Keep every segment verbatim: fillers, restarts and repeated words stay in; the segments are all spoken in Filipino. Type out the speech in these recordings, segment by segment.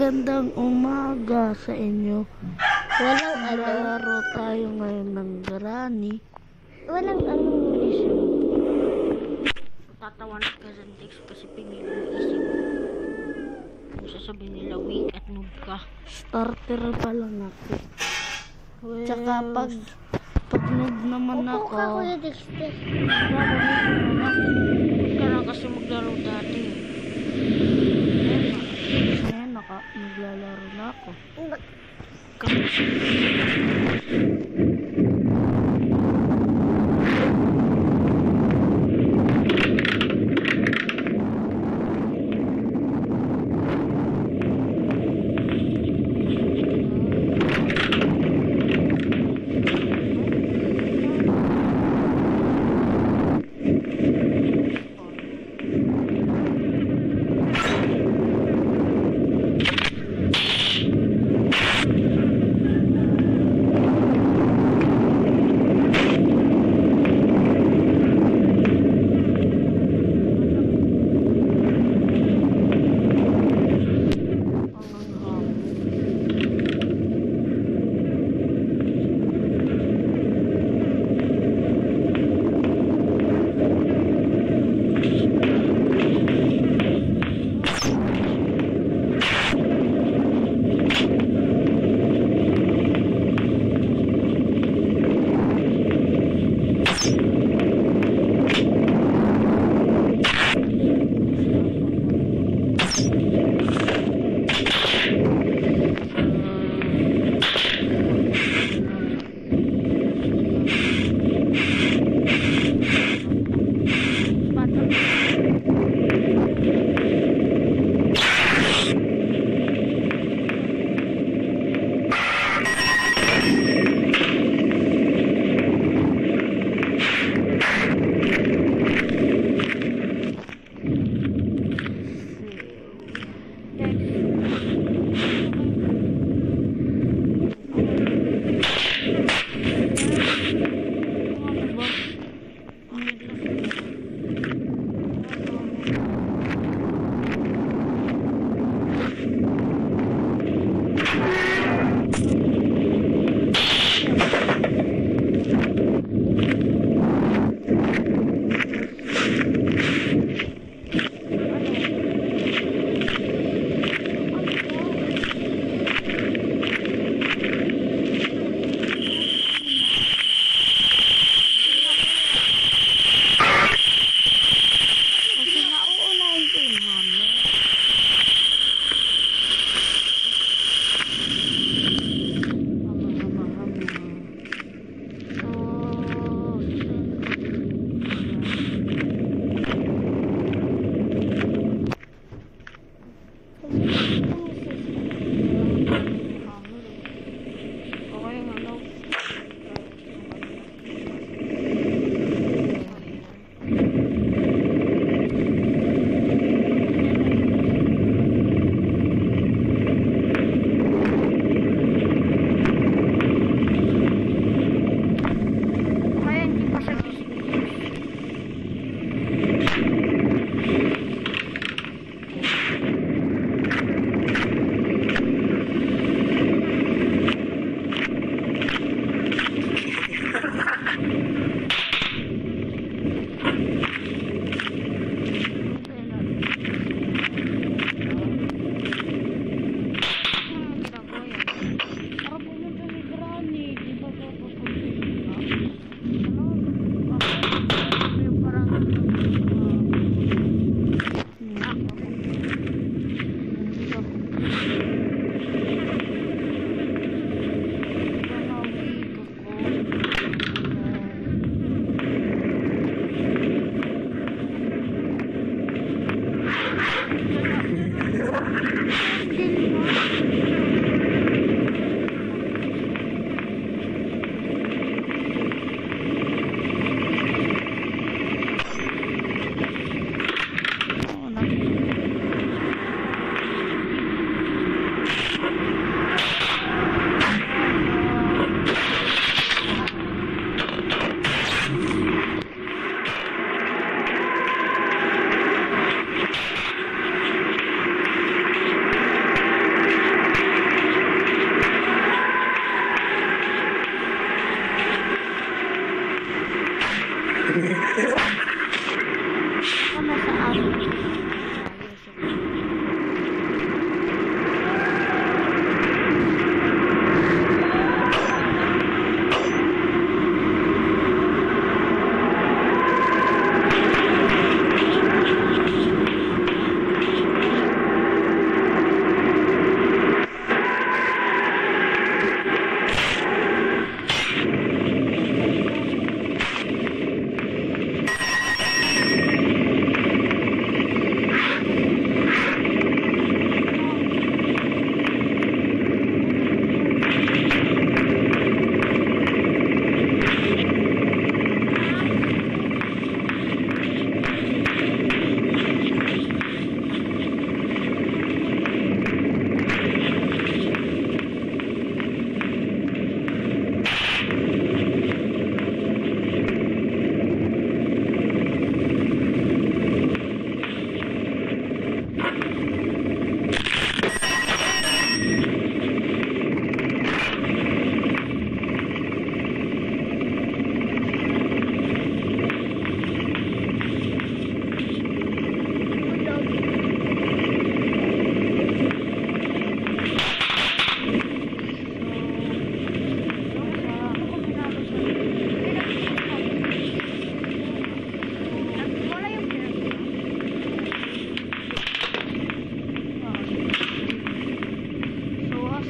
Magandang umaga sa inyo. Walang ano. Lalaro tayo ngayon ng Granny. Walang anong issue. Tatawan ka sa text kasi pingin mo isip. Kung sasabihin nila weak at noob ka. Starter pa lang ako. Well, Tsaka pag pag noob naman upo ako. ka, Kuya Dexter. Ka na kasi maglaro dati. Ngayon naka maglalaro na ako. Kasi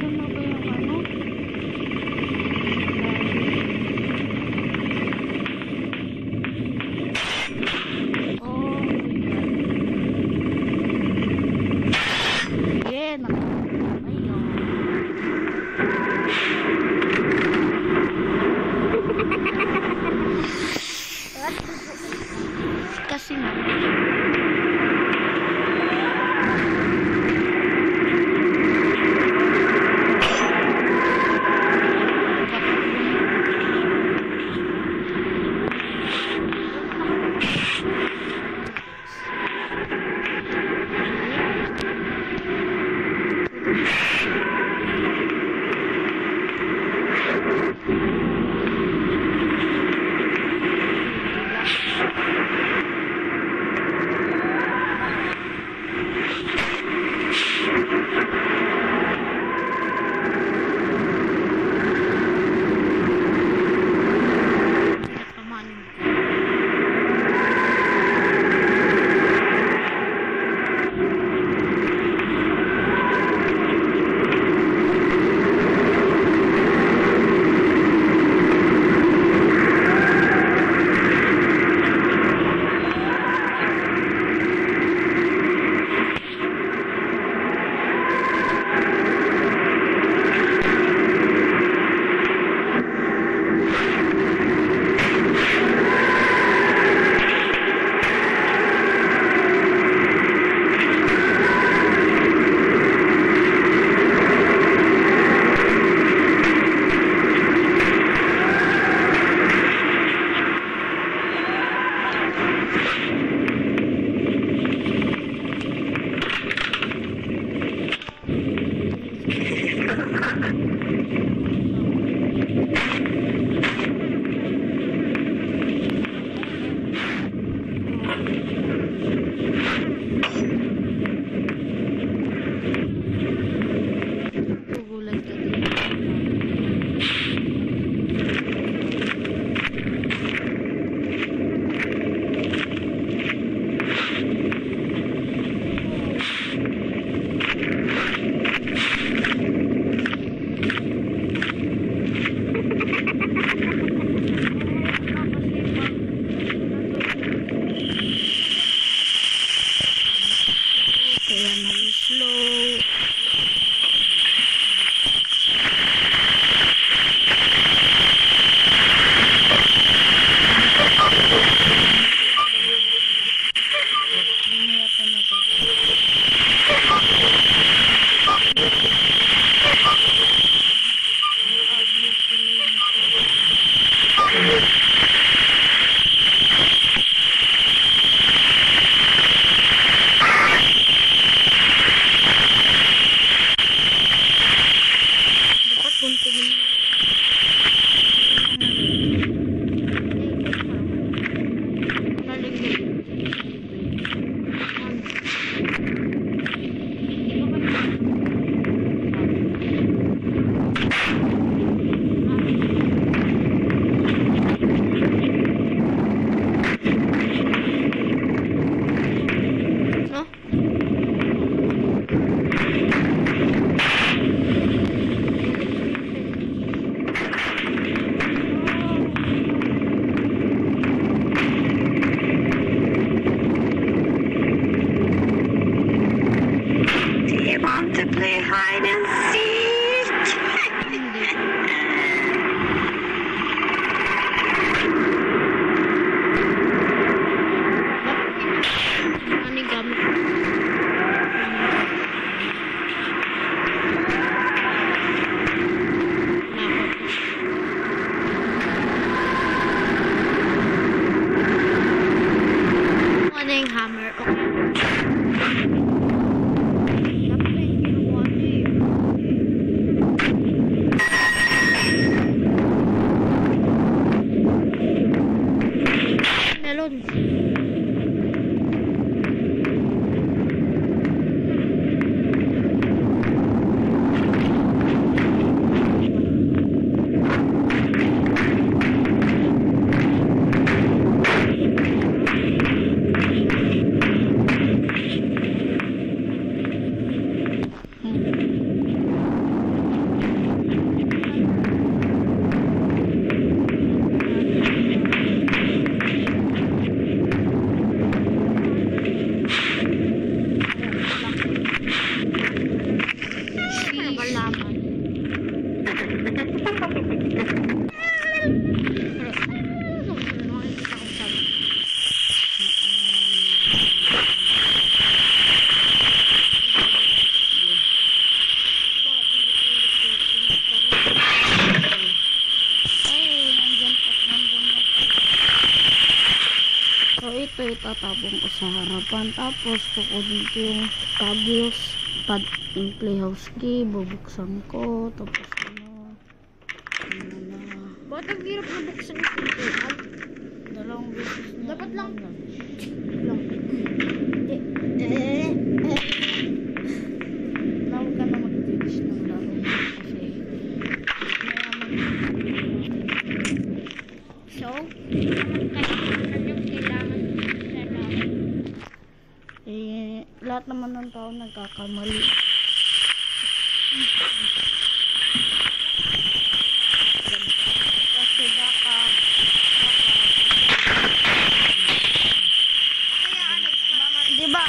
Nasaan na ba yung ano? Oh my God. Yeah, nakakita kayo. Kasi nga. halaman. So, ito itatabong ko sa harapan. Tapos, kukunin ko yung tabios. Pad, yung playhouse key. Bubuksan ko. Tapos, ano. Ano na. Ba't ang hirap na buksan yung pintuan? Dalawang beses niya. Dapat lang. ano, Lang. Eh, eh, eh. Tawag ka na mag-finish ng laro. Kasi, mayaman. So, naman kayo yung kailangan sa laro. Eh, lahat naman ng tao nagkakamali. Kasi baka, Kaya ano, di ba?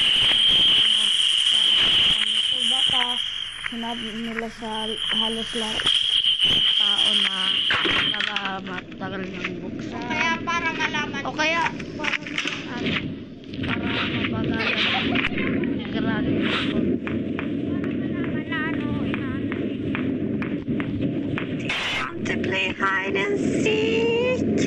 Kasi baka, sinabi nila sa halos lahat ng tao na baka matagal ng buksan. kaya para malaman. O kaya, para naman ano, para mabagalan. Sigurado ko. To play hide and seek.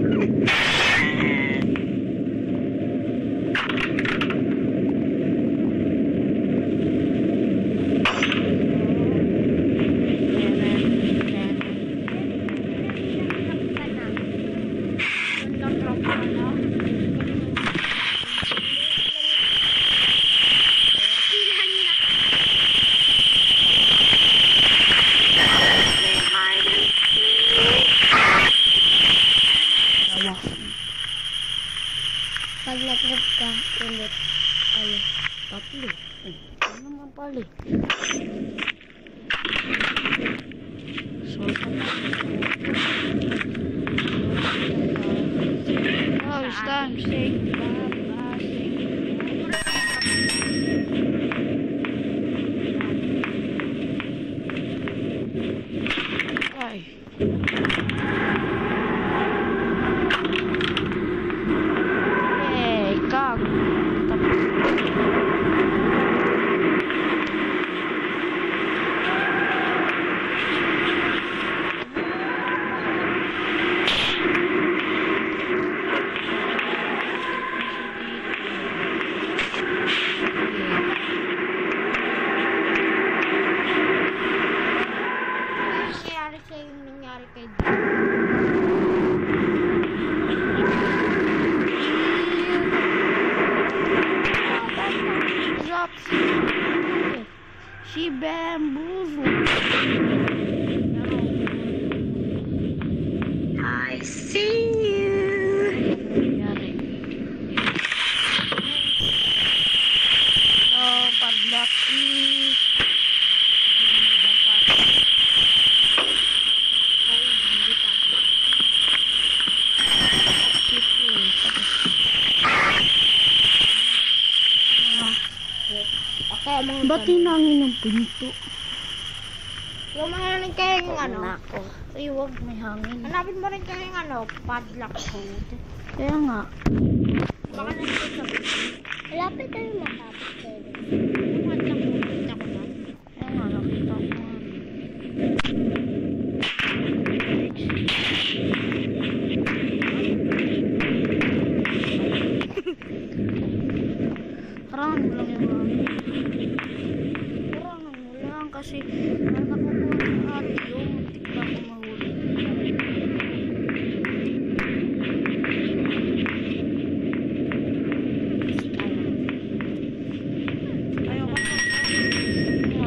Play hide and Dalawa. Pag nag-trip ka, ulit. Ano? Tatlo. Eh, ano naman pala eh. So, oh, it's time. Shake. Baba, shake. Ay. Eh, kak. Nangyari sa'yo yung nangyari kay Drops. She bamboozled. I see you. Nangyari. So, padlock is hindi dapat. Oh, hindi padlock. Ito eh. Tapos, Okay, mga ba't hinangin ng pinto? Yung mga rin kayo yung ano. Nako. Ay, wag may hangin. Hanapin mo rin kayo yung ano, padlock code. Kaya nga. Baka nandito sa Malapit tayo matapos kayo. Yung padlock code, kita ko na. Kaya nga, nakita ko nga. Parang mo lang yung hangin. Parang mo lang kasi na nakukuha ng ate yung muntik na ako mahuli. Ayaw ko sa kaya.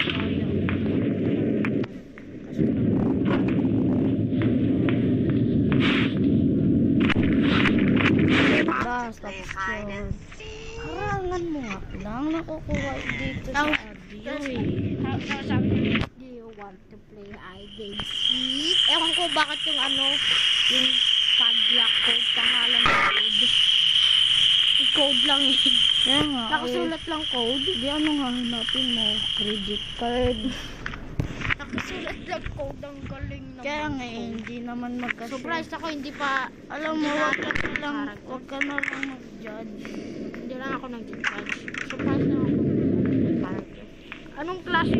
Basta Play hide and seek. harangan mo nga lang nakukuha dito sa Tapos- audio eh. Tapos sabi ko, do you want to play hide and seek? Ewan ko bakit yung ano, yung padlock code, pangalan ng code. Yung code lang eh. Kaya nga, Nakasulat lang code. eh, di ano nga hanapin mo? Credit card. Sulat lang code, ang galing naman. Kaya nga eh, hindi naman magkasya. Surprise ako, hindi pa, Alam mo, wag ka na lang, wag ka na lang mag-judge. hindi lang ako nag-judge. Surprise lang ako. Character. Anong klase?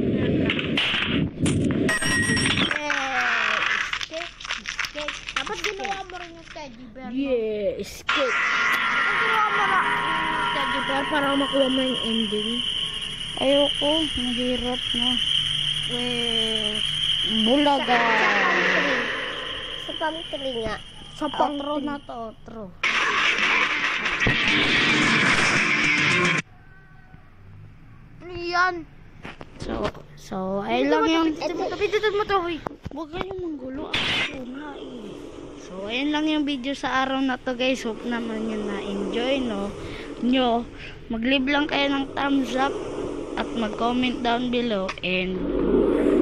Cake. Cake. Dapat ginawa mo rin yung teddy bear. no? Yes, cake. Dapat ginawa mo rin yung teddy bear para makuha mo yung ending. Ayoko, mahirap na. Well, Bulaga. sa pang-three nga. Sa Outro na to, outro. Ano yan? So, so, ayun lang yung... Tapitan mo to, huy. Huwag kayong manggulo. Ako na eh. So, ayun lang yung video sa araw na to guys. Hope naman yun na-enjoy, no? Nyo, mag-leave lang kayo ng thumbs up at mag-comment down below and